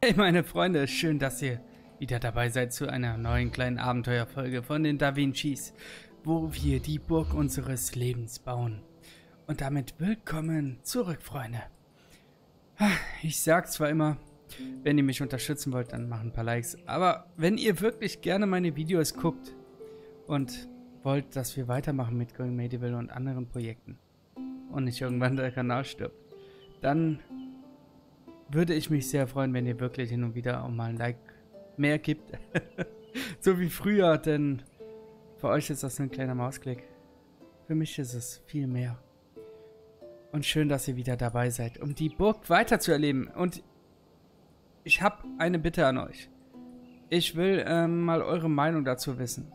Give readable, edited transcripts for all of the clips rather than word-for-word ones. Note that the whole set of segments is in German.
Hey meine Freunde, schön, dass ihr wieder dabei seid zu einer neuen kleinen Abenteuerfolge von den Da Vincis, wo wir die Burg unseres Lebens bauen. Und damit willkommen zurück, Freunde. Ich sag zwar immer, wenn ihr mich unterstützen wollt, dann macht ein paar Likes, aber wenn ihr wirklich gerne meine Videos guckt und wollt, dass wir weitermachen mit Going Medieval und anderen Projekten und nicht irgendwann der Kanal stirbt, dann würde ich mich sehr freuen, wenn ihr wirklich hin und wieder auch mal ein Like mehr gibt. So wie früher, denn für euch ist das nur ein kleiner Mausklick. Für mich ist es viel mehr. Und schön, dass ihr wieder dabei seid, um die Burg weiter zu erleben. Und ich habe eine Bitte an euch. Ich will mal eure Meinung dazu wissen.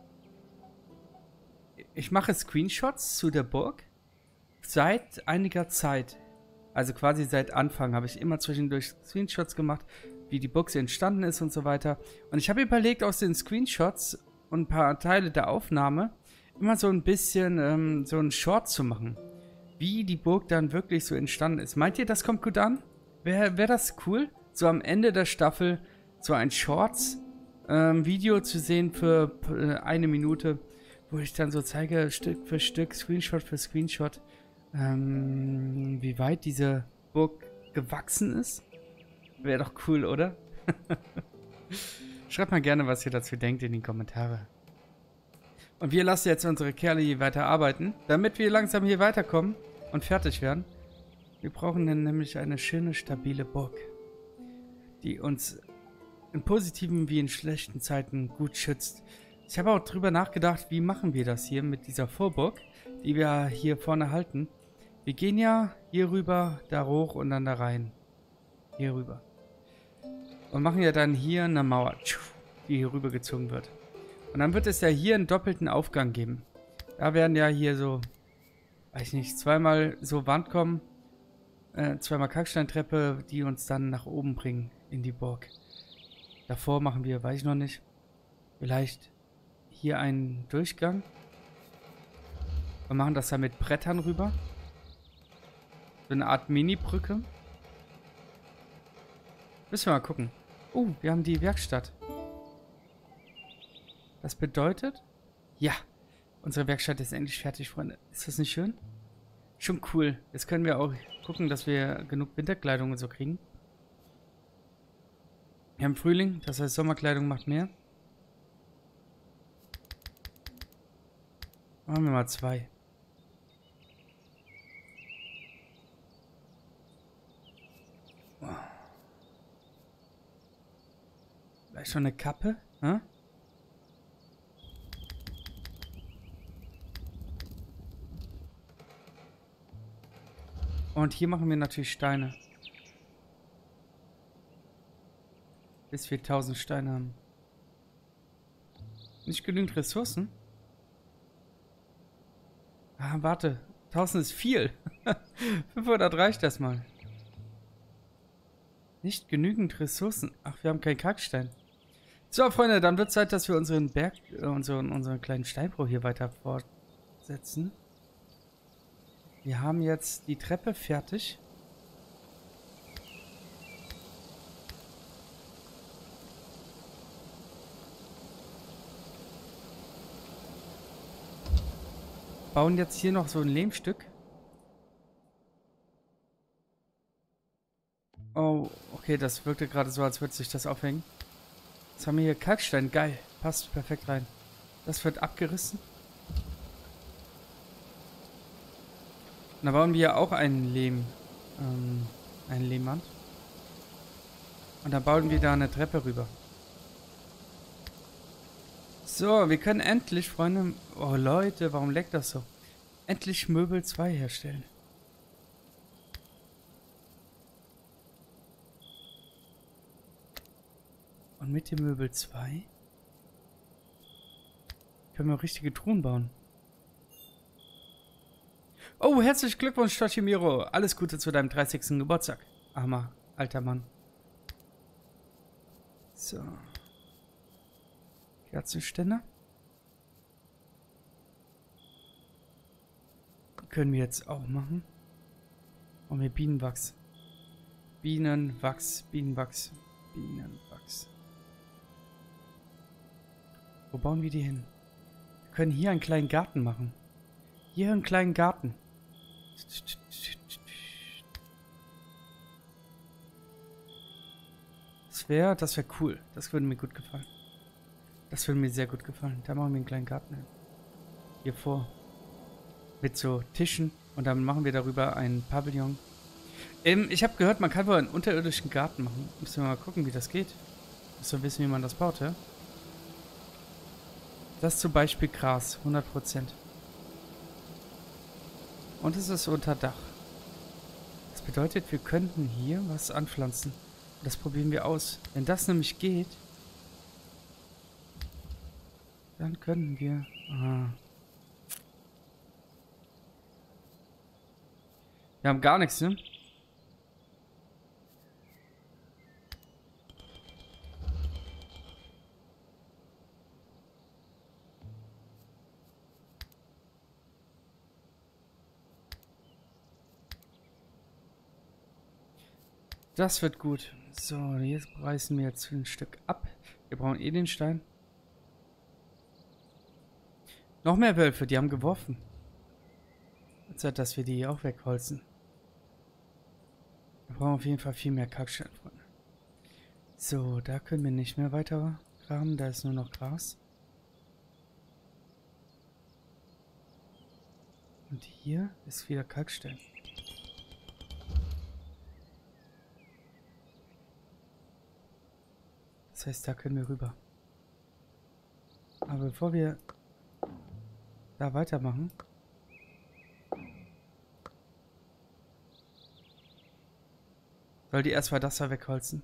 Ich mache Screenshots zu der Burg seit einiger Zeit. Also quasi seit Anfang habe ich immer zwischendurch Screenshots gemacht, wie die Burg entstanden ist und so weiter. Und ich habe überlegt, aus den Screenshots und ein paar Teile der Aufnahme immer so ein bisschen so einen Short zu machen. Wie die Burg dann wirklich so entstanden ist. Meint ihr, das kommt gut an? Wär das cool? So am Ende der Staffel so ein Shorts-Video zu sehen für eine Minute, wo ich dann so zeige, Stück für Stück, Screenshot für Screenshot, wie weit diese Burg gewachsen ist. Wäre doch cool, oder? Schreibt mal gerne, was ihr dazu denkt in die Kommentare. Und wir lassen jetzt unsere Kerle hier weiter arbeiten, damit wir langsam hier weiterkommen und fertig werden. Wir brauchen dann nämlich eine schöne, stabile Burg, die uns in positiven wie in schlechten Zeiten gut schützt. Ich habe auch drüber nachgedacht, wie machen wir das hier mit dieser Vorburg, die wir hier vorne halten. Wir gehen ja hier rüber, da hoch und dann da rein. Hier rüber. Und machen ja dann hier eine Mauer, die hier rüber gezogen wird. Und dann wird es ja hier einen doppelten Aufgang geben. Da werden ja hier so, weiß ich nicht, zweimal so Wand kommen. Zweimal Kalksteintreppe, die uns dann nach oben bringen in die Burg. Davor machen wir, weiß ich noch nicht, vielleicht hier einen Durchgang. Wir machen das dann mit Brettern rüber. So eine Art Mini-Brücke. Müssen wir mal gucken. Wir haben die Werkstatt. Das bedeutet, ja, unsere Werkstatt ist endlich fertig, Freunde. Ist das nicht schön? Schon cool. Jetzt können wir auch gucken, dass wir genug Winterkleidung und so kriegen. Wir haben Frühling, das heißt Sommerkleidung macht mehr. Machen wir mal 2. Vielleicht schon eine Kappe? Hm? Und hier machen wir natürlich Steine. Bis wir 1000 Steine haben. Nicht genügend Ressourcen? Ah, warte. 1000 ist viel. 500 reicht erstmal. Nicht genügend Ressourcen. Ach, wir haben keinen Kalkstein. So, Freunde, dann wird Zeit, dass wir unseren Berg, unseren kleinen Steinbruch hier weiter fortsetzen. Wir haben jetzt die Treppe fertig. Bauen jetzt hier noch so ein Lehmstück. Oh, okay, das wirkte gerade so, als würde sich das aufhängen. Jetzt haben wir hier Kalkstein. Geil. Passt perfekt rein. Das wird abgerissen. Und da bauen wir ja auch einen Lehmwand. Und dann bauen wir da eine Treppe rüber. So, wir können endlich, Freunde... Oh, Leute, warum leckt das so? Endlich Möbel 2 herstellen. Und mit dem Möbel 2 können wir richtige Truhen bauen. Oh, herzlichen Glückwunsch, Toshimiro. Alles Gute zu deinem 30. Geburtstag. Armer, alter Mann. So. Kerzenständer. Können wir jetzt auch machen. Und wir Bienenwachs. Bienenwachs, Bienenwachs. Bienenwachs. Wo bauen wir die hin? Wir können hier einen kleinen Garten machen. Hier einen kleinen Garten. Das wäre cool. Das würde mir gut gefallen. Das würde mir sehr gut gefallen. Da machen wir einen kleinen Garten hin. Hier vor. Mit so Tischen. Und dann machen wir darüber einen Pavillon. Ich habe gehört, man kann wohl einen unterirdischen Garten machen. Müssen wir mal gucken, wie das geht. Müssen wir wissen, wie man das baut, ja? Das ist zum Beispiel Gras. 100%. Und es ist unter Dach. Das bedeutet, wir könnten hier was anpflanzen. Und das probieren wir aus. Wenn das nämlich geht, dann können wir... Aha. Wir haben gar nichts, ne? Das wird gut. So, jetzt reißen wir jetzt ein Stück ab. Wir brauchen eh den Stein. Noch mehr Wölfe, die haben geworfen. Zeit, dass wir die auch wegholzen. Wir brauchen auf jeden Fall viel mehr Kalkstein, Freunde. So, da können wir nicht mehr weiter graben. Da ist nur noch Gras. Und hier ist wieder Kalkstein. Das heißt, da können wir rüber. Aber bevor wir da weitermachen, soll die erstmal das da wegholzen.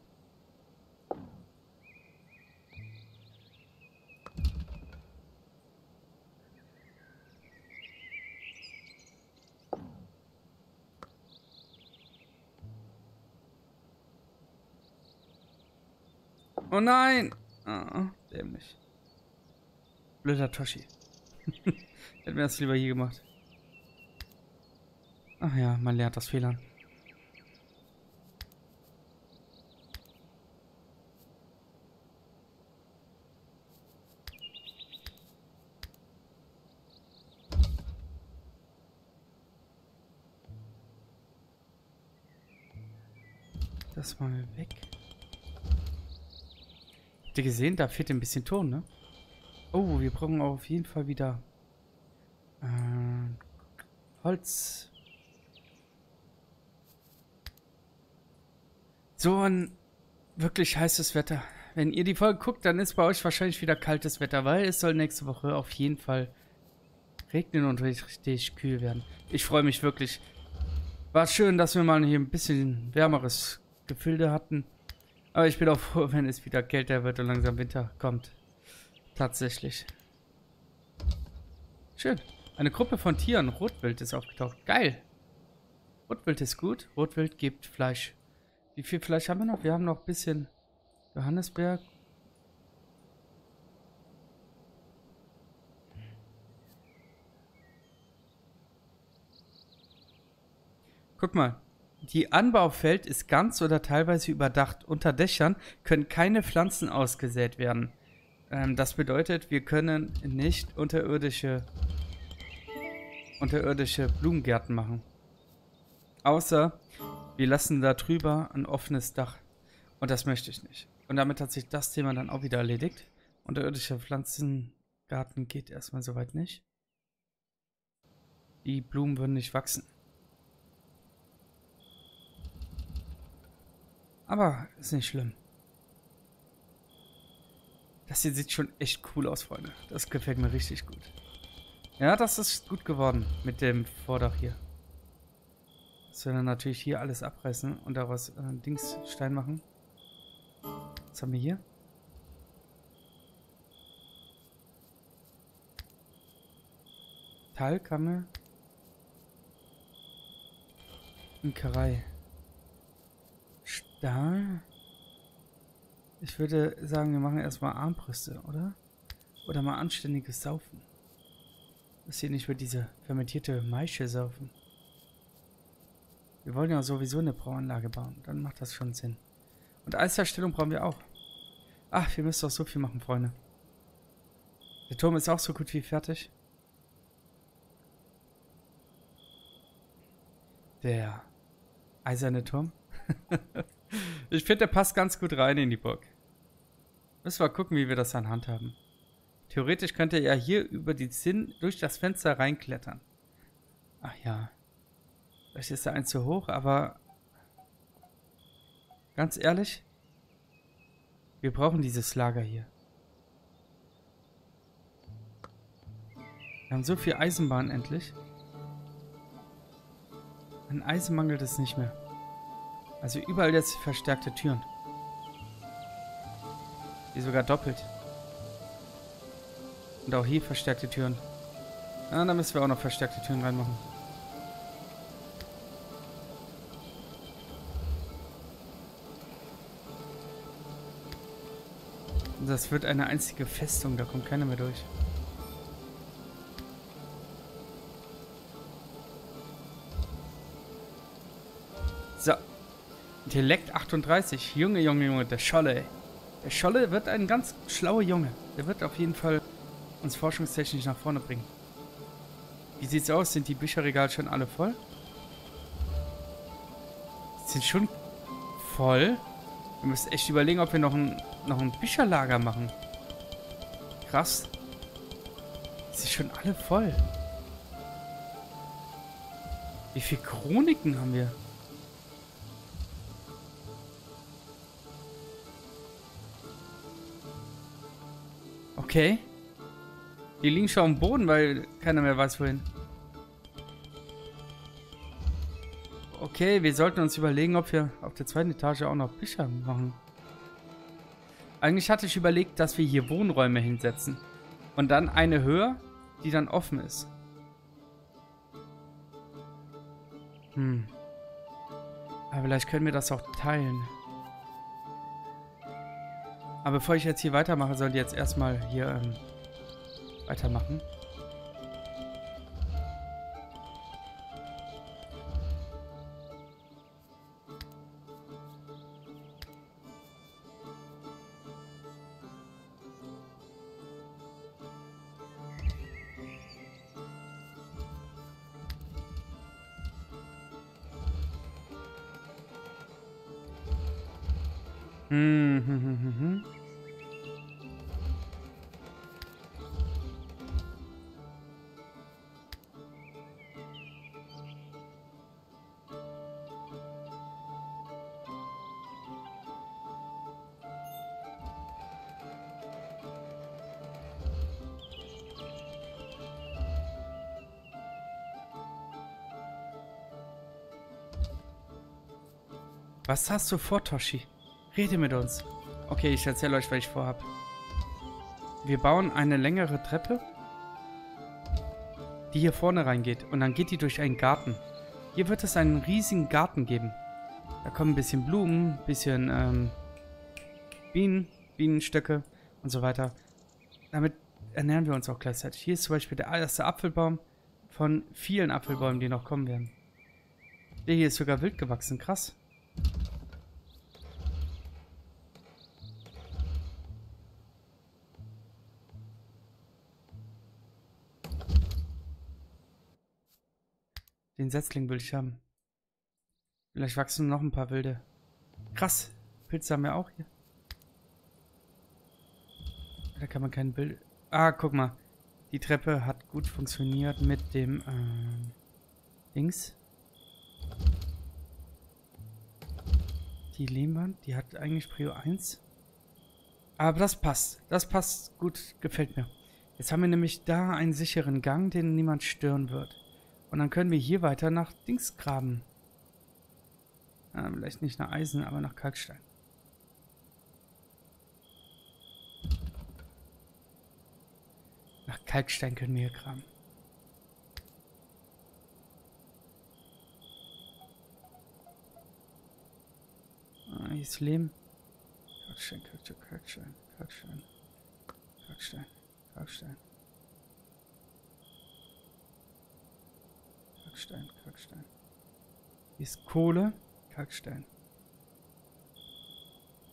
Oh nein! Ah, dämlich. Blöder Toshi. Hätten wir das lieber hier gemacht. Ach ja, man lernt aus Fehlern. Das mal weg. Habt ihr gesehen? Da fehlt ein bisschen Ton, ne? Oh, wir brauchen auf jeden Fall wieder Holz. So ein wirklich heißes Wetter. Wenn ihr die Folge guckt, dann ist bei euch wahrscheinlich wieder kaltes Wetter, weil es soll nächste Woche auf jeden Fall regnen und richtig kühl werden. Ich freue mich wirklich. War schön, dass wir mal hier ein bisschen wärmeres Gefilde hatten. Aber ich bin auch froh, wenn es wieder kälter wird und langsam Winter kommt. Tatsächlich. Schön. Eine Gruppe von Tieren. Rotwild ist aufgetaucht. Geil. Rotwild ist gut. Rotwild gibt Fleisch. Wie viel Fleisch haben wir noch? Wir haben noch ein bisschen Johannisbeer. Guck mal. Die Anbaufeld ist ganz oder teilweise überdacht. Unter Dächern können keine Pflanzen ausgesät werden. Das bedeutet, wir können nicht unterirdische Blumengärten machen. Außer wir lassen da drüber ein offenes Dach. Und das möchte ich nicht. Und damit hat sich das Thema dann auch wieder erledigt. Unterirdischer Pflanzengarten geht erstmal soweit nicht. Die Blumen würden nicht wachsen. Aber ist nicht schlimm. Das hier sieht schon echt cool aus, Freunde. Das gefällt mir richtig gut. Ja, das ist gut geworden mit dem Vordach hier. Das werden wir natürlich hier alles abreißen und daraus Stein machen. Was haben wir hier? Talkamme. Imkerei. Stahl. Ich würde sagen, wir machen erstmal Armbrüste, oder? Oder mal anständiges Saufen. Dass hier nicht über diese fermentierte Maische saufen. Wir wollen ja sowieso eine Brauanlage bauen. Dann macht das schon Sinn. Und Eisherstellung brauchen wir auch. Ach, wir müssen doch so viel machen, Freunde. Der Turm ist auch so gut wie fertig. Der eiserne Turm. Ich finde, der passt ganz gut rein in die Burg. Müssen wir gucken, wie wir das an Hand haben. Theoretisch könnte er ja hier über die Zinn durch das Fenster reinklettern. Ach ja. Vielleicht ist der eins zu hoch, aber ganz ehrlich, wir brauchen dieses Lager hier. Wir haben so viel Eisenbahn endlich. An Eisen mangelt es nicht mehr. Also überall jetzt verstärkte Türen. Hier sogar doppelt. Und auch hier verstärkte Türen. Ah, da müssen wir auch noch verstärkte Türen reinmachen. Das wird eine einzige Festung, da kommt keiner mehr durch. So. Intellekt 38. Junge, Junge, Junge, der Scholle. Der Scholle wird ein ganz schlauer Junge. Der wird auf jeden Fall uns forschungstechnisch nach vorne bringen. Wie sieht's aus? Sind die Bücherregale schon alle voll? Sind schon voll? Wir müssen echt überlegen, ob wir noch ein Bücherlager machen. Krass. Sind schon alle voll. Wie viele Chroniken haben wir? Okay. Die liegen schon am Boden, weil keiner mehr weiß, wohin. Okay, wir sollten uns überlegen, ob wir auf der zweiten Etage auch noch Bücher machen. Eigentlich hatte ich überlegt, dass wir hier Wohnräume hinsetzen. Und dann eine höher, die dann offen ist. Aber vielleicht können wir das auch teilen. Aber bevor ich jetzt hier weitermache, sollen die jetzt erstmal hier weitermachen. Was hast du vor, Toshi? Rede mit uns. Okay, ich erzähle euch, was ich vorhab. Wir bauen eine längere Treppe, die hier vorne reingeht. Und dann geht die durch einen Garten. Hier wird es einen riesigen Garten geben. Da kommen ein bisschen Blumen, ein bisschen Bienenstöcke und so weiter. Damit ernähren wir uns auch gleichzeitig. Hier ist zum Beispiel der erste Apfelbaum von vielen Apfelbäumen, die noch kommen werden. Der hier ist sogar wild gewachsen, krass. Den Setzling will ich haben. Vielleicht wachsen noch ein paar wilde. Krass. Pilze haben wir auch hier. Da kann man kein Bild... Ah, guck mal. Die Treppe hat gut funktioniert mit dem Dings. Die Lehmwand, die hat eigentlich Prio 1. Aber das passt. Das passt gut. Gefällt mir. Jetzt haben wir nämlich da einen sicheren Gang, den niemand stören wird. Und dann können wir hier weiter nach Dings graben. Vielleicht nicht nach Eisen, aber nach Kalkstein. Nach Kalkstein können wir hier graben. Hier ist Lehm. Kalkstein, Kalkstein, Kalkstein, Kalkstein, Kalkstein, Kalkstein. Kalkstein, Kalkstein. Hier ist Kohle, Kalkstein.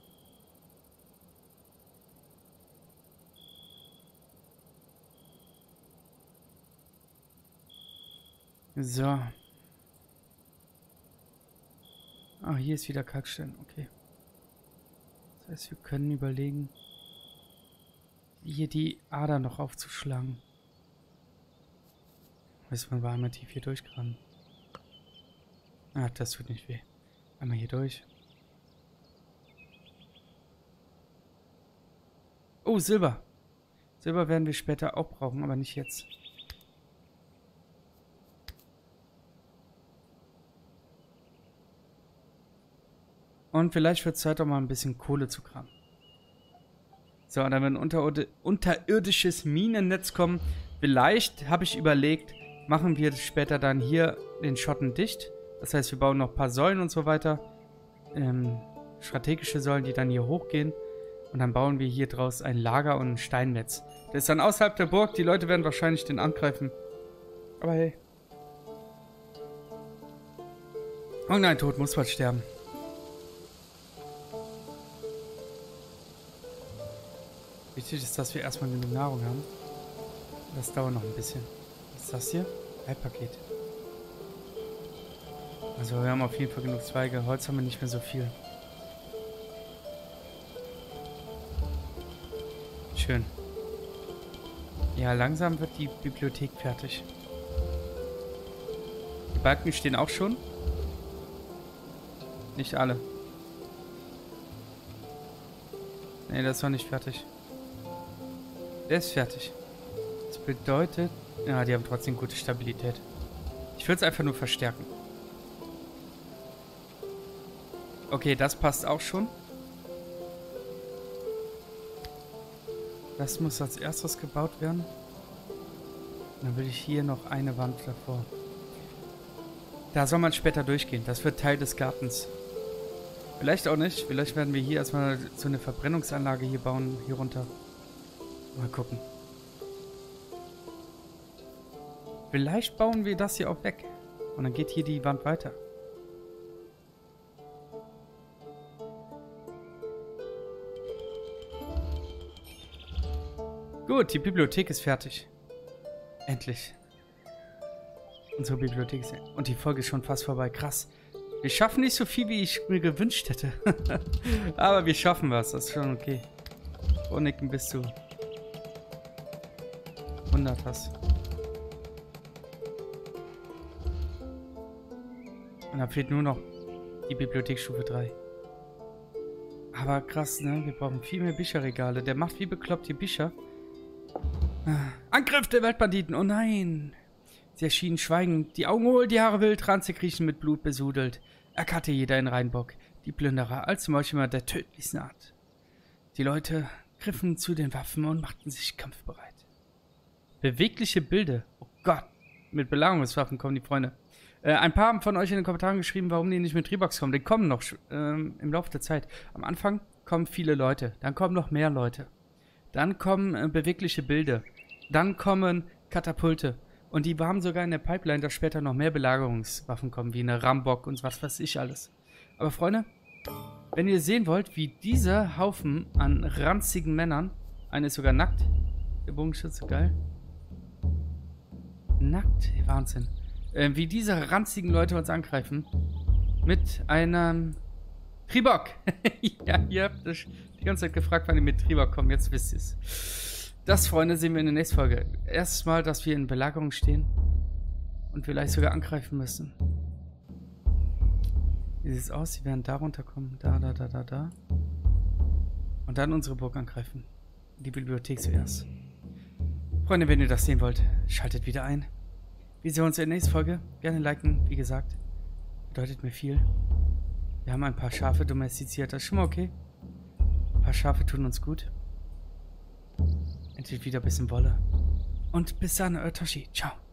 So. Ah, hier ist wieder Kalkstein. Okay. Das heißt, wir können überlegen, hier die Ader noch aufzuschlagen. Müssen wir mal einmal tief hier durchgraben. Ah, das tut nicht weh. Einmal hier durch. Oh, Silber. Silber werden wir später auch brauchen, aber nicht jetzt. Und vielleicht wird es Zeit, auch mal ein bisschen Kohle zu kramen. So, und dann wird ein unterirdisches Minennetz kommen. Vielleicht, habe ich überlegt, machen wir später dann hier den Schotten dicht. Das heißt, wir bauen noch ein paar Säulen und so weiter. Strategische Säulen, die dann hier hochgehen. Und dann bauen wir hier draus ein Lager und ein Steinnetz. Das ist dann außerhalb der Burg. Die Leute werden wahrscheinlich den angreifen. Aber hey. Oh nein, Tod muss bald sterben. Wichtig ist, dass wir erstmal genug Nahrung haben. Das dauert noch ein bisschen. Was ist das hier? Paket. Also wir haben auf jeden Fall genug Zweige. Holz haben wir nicht mehr so viel. Schön. Ja, langsam wird die Bibliothek fertig. Die Balken stehen auch schon. Nicht alle. Nee, das ist noch nicht fertig. Der ist fertig. Das bedeutet... Ja, die haben trotzdem gute Stabilität. Ich würde es einfach nur verstärken. Okay, das passt auch schon. Das muss als erstes gebaut werden. Dann will ich hier noch eine Wand davor. Da soll man später durchgehen. Das wird Teil des Gartens. Vielleicht auch nicht. Vielleicht werden wir hier erstmal so eine Verbrennungsanlage hier bauen, hier runter. Mal gucken. Vielleicht bauen wir das hier auch weg. Und dann geht hier die Wand weiter. Gut, die Bibliothek ist fertig. Endlich. Unsere Bibliothek ist... Und die Folge ist schon fast vorbei. Krass. Wir schaffen nicht so viel, wie ich mir gewünscht hätte. Aber wir schaffen was. Das ist schon okay. Chroniken bis zu 100 hast. Und da fehlt nur noch die Bibliotheksstufe 3. Aber krass, ne? Wir brauchen viel mehr Bücherregale. Der macht wie bekloppt die Bücher. Angriff der Waldbanditen! Oh nein! Sie erschienen schweigend, die Augen hohl, die Haare wild, Ranze kriechen mit Blut besudelt. Erkannte jeder in Rheinbock, die Plünderer als Meuchler der tödlichsten Art. Die Leute griffen zu den Waffen und machten sich kampfbereit. Bewegliche Bilder. Oh Gott, mit Belagerungswaffen kommen die Freunde. Ein paar haben von euch in den Kommentaren geschrieben, warum die nicht mit Treebox kommen. Die kommen noch im Laufe der Zeit. Am Anfang kommen viele Leute, dann kommen noch mehr Leute. Dann kommen bewegliche Bilder. Dann kommen Katapulte. Und die haben sogar in der Pipeline, dass später noch mehr Belagerungswaffen kommen, wie eine Rambock und was weiß ich alles. Aber Freunde, wenn ihr sehen wollt, wie dieser Haufen an ranzigen Männern, einer ist sogar nackt, der Bogenschütze, geil. Nackt, Wahnsinn. Wie diese ranzigen Leute uns angreifen, mit einem Tribok. Ja, ihr habt euch die ganze Zeit gefragt, wann ihr mit Tribok kommt, jetzt wisst ihr es. Das, Freunde, sehen wir in der nächsten Folge. Erstes Mal, dass wir in Belagerung stehen und vielleicht sogar angreifen müssen. Wie sieht es aus? Sie werden da runterkommen. Da. Und dann unsere Burg angreifen. Die Bibliothek zuerst. Freunde, wenn ihr das sehen wollt, schaltet wieder ein. Wir sehen uns in der nächsten Folge. Gerne liken, wie gesagt. Bedeutet mir viel. Wir haben ein paar Schafe domestiziert. Das ist schon mal okay. Ein paar Schafe tun uns gut. Endlich wieder ein bisschen Wolle. Und bis dann, Toshi. Ciao.